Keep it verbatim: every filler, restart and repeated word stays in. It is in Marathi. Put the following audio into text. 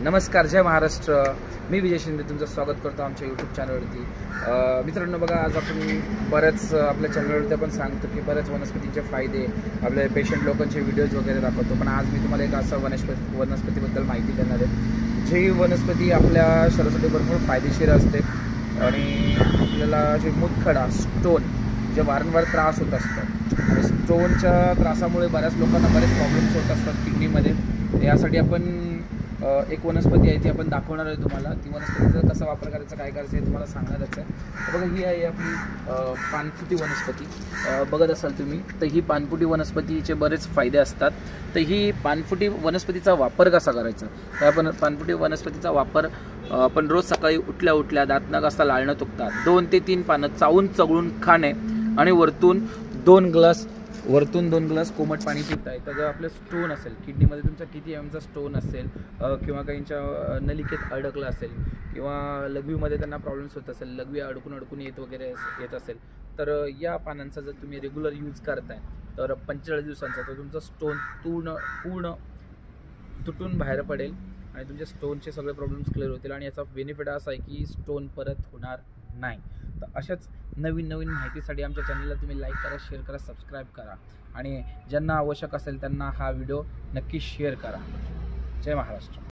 नमस्कार, जय महाराष्ट्र। मी विजय शिंदे तुमचं स्वागत करतो आमच्या यूट्यूब चॅनलवरती। मित्रांनो बघा, आज आपण बऱ्याच आपल्या चॅनलवरती आपण सांगतो की बऱ्याच वनस्पतींचे फायदे, आपले पेशंट लोकांचे व्हिडिओज वगैरे दाखवतो। पण आज मी तुम्हाला एक असं वनस्पती वनस्पतीबद्दल माहिती देणार आहे, जी वनस्पती आपल्या शरीरासाठी भरपूर फायदेशीर असते आणि आपल्याला जे मुतखडा स्टोन जे वारंवार त्रास होत असतात आणि स्टोनच्या त्रासामुळे बऱ्याच लोकांना बरेच प्रॉब्लेम्स होत असतात किडनीमध्ये। यासाठी आपण एक वनस्पती आहे ती आपण दाखवणार आहे तुम्हाला। ती वनस्पतीचा कसा वापर करायचा, काय करायचं हे तुम्हाला सांगणारच आहे। तर बघा, ही आहे आपली पानफुटी वनस्पती। बघत असाल तुम्ही, तर ही पानफुटी वनस्पतीचे बरेच फायदे असतात। तर ही पानफुटी वनस्पतीचा वापर कसा करायचा, तर आपण पानफुटी वनस्पतीचा वापर आपण रोज सकाळी उठल्या उठल्या दात न घासता लाळणं तुकतात दोन ते तीन पानं चावून चगळून खाणे आणि वरतून दोन ग्लास वरतून दोन ग्लास कोमट पाणी पिताय। तर जर आपलं स्टोन असेल किडनीमध्ये, तुमचा किती एमचा स्टोन असेल किंवा काहींच्या नलिकेत अडकलं असेल किंवा लघवीमध्ये त्यांना प्रॉब्लेम्स होत असेल, लघवी अडकून अडकून येत वगैरे येत असेल, तर या पानांचा जर तुम्ही रेग्युलर यूज करताय तर पंचेचाळीस दिवसांचा तर तुमचा स्टोन पूर्ण पूर्ण तुटून बाहेर पडेल आणि तुमच्या स्टोनचे सगळे प्रॉब्लेम्स क्लिअर होतील। आणि याचा बेनिफिट असा आहे की स्टोन परत होणार नाही। तर अशाच नवीन नवीन माहितीसाठी आमच्या चॅनलला तुम्ही लाईक करा, शेअर करा, सबस्क्राईब करा आणि ज्यांना आवश्यक असेल त्यांना हा व्हिडिओ नक्की शेअर करा। जय महाराष्ट्र।